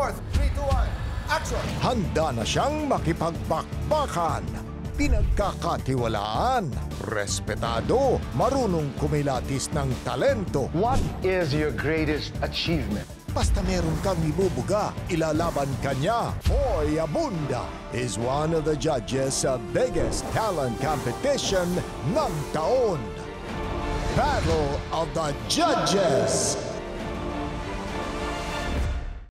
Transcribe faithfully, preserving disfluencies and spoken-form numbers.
fourth. three, two, one, action! Handa na siyang makipagbakbakan. Pinagkakatiwalaan, respetado, marunong kumilatis ng talento. What is your greatest achievement? Basta meron kang ibubuga, ilalaban ka niya. Hoy, Abunda is one of the judges sa biggest talent competition ng taon. Battle of the Judges!